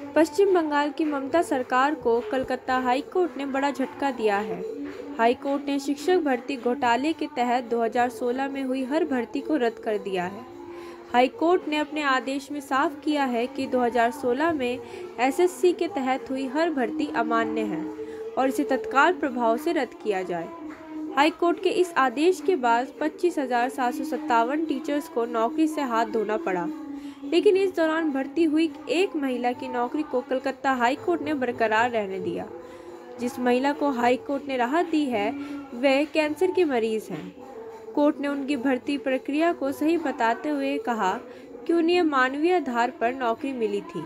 पश्चिम बंगाल की ममता सरकार को कलकत्ता हाई कोर्ट ने बड़ा झटका दिया है। हाई कोर्ट ने शिक्षक भर्ती घोटाले के तहत 2016 में हुई हर भर्ती को रद्द कर दिया है। हाई कोर्ट ने अपने आदेश में साफ किया है कि 2016 में एसएससी के तहत हुई हर भर्ती अमान्य है और इसे तत्काल प्रभाव से रद्द किया जाए। हाई कोर्ट के इस आदेश के बाद 25,757 टीचर्स को नौकरी से हाथ धोना पड़ा, लेकिन इस दौरान भर्ती हुई एक महिला की नौकरी को कलकत्ता हाई कोर्ट ने बरकरार रहने दिया। जिस महिला को हाई कोर्ट ने राहत दी है वह कैंसर की मरीज हैं। कोर्ट ने उनकी भर्ती प्रक्रिया को सही बताते हुए कहा कि उन्हें मानवीय आधार पर नौकरी मिली थी।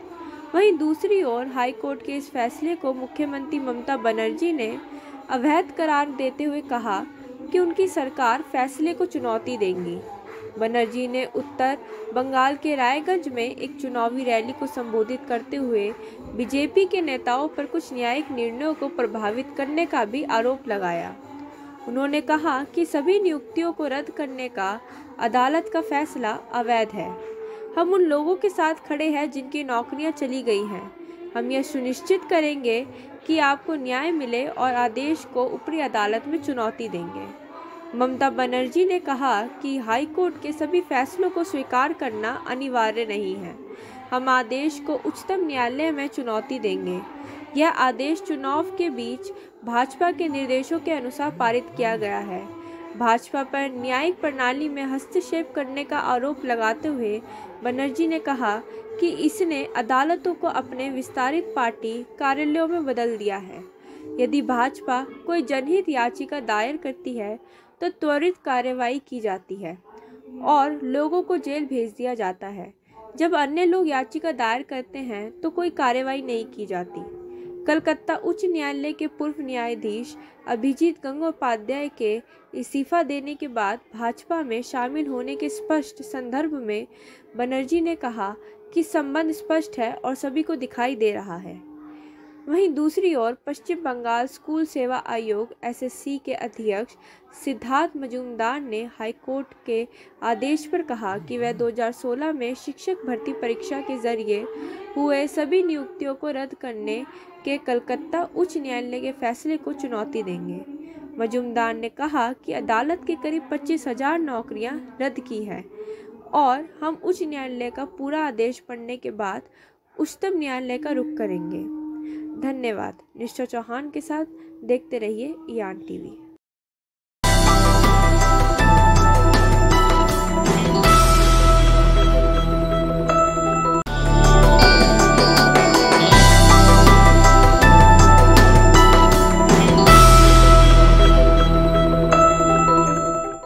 वहीं दूसरी ओर हाई कोर्ट के इस फैसले को मुख्यमंत्री ममता बनर्जी ने अवैध करार देते हुए कहा कि उनकी सरकार फैसले को चुनौती देंगी। बनर्जी ने उत्तर बंगाल के रायगंज में एक चुनावी रैली को संबोधित करते हुए बीजेपी के नेताओं पर कुछ न्यायिक निर्णयों को प्रभावित करने का भी आरोप लगाया। उन्होंने कहा कि सभी नियुक्तियों को रद्द करने का अदालत का फैसला अवैध है। हम उन लोगों के साथ खड़े हैं जिनकी नौकरियां चली गई हैं। हम यह सुनिश्चित करेंगे कि आपको न्याय मिले और आदेश को ऊपरी अदालत में चुनौती देंगे। ममता बनर्जी ने कहा कि हाई कोर्ट के सभी फैसलों को स्वीकार करना अनिवार्य नहीं है। हम आदेश को उच्चतम न्यायालय में चुनौती देंगे। यह आदेश चुनाव के बीच भाजपा के निर्देशों के अनुसार पारित किया गया है। भाजपा पर न्यायिक प्रणाली में हस्तक्षेप करने का आरोप लगाते हुए बनर्जी ने कहा कि इसने अदालतों को अपने विस्तारित पार्टी कार्यालयों में बदल दिया है। यदि भाजपा कोई जनहित याचिका दायर करती है तो त्वरित कार्रवाई की जाती है और लोगों को जेल भेज दिया जाता है। जब अन्य लोग याचिका दायर करते हैं तो कोई कार्रवाई नहीं की जाती। कलकत्ता उच्च न्यायालय के पूर्व न्यायाधीश अभिजीत गंगोपाध्याय के इस्तीफा देने के बाद भाजपा में शामिल होने के स्पष्ट संदर्भ में बनर्जी ने कहा कि संबंध स्पष्ट है और सभी को दिखाई दे रहा है। वहीं दूसरी ओर पश्चिम बंगाल स्कूल सेवा आयोग एसएससी के अध्यक्ष सिद्धार्थ मजूमदार ने हाईकोर्ट के आदेश पर कहा कि वह 2016 में शिक्षक भर्ती परीक्षा के जरिए हुए सभी नियुक्तियों को रद्द करने के कलकत्ता उच्च न्यायालय के फैसले को चुनौती देंगे। मजूमदार ने कहा कि अदालत के करीब 25,000 नौकरियां रद्द की हैं और हम उच्च न्यायालय का पूरा आदेश पढ़ने के बाद उच्चतम न्यायालय का रुख करेंगे। धन्यवाद। निष्ठा चौहान के साथ देखते रहिए यान टीवी।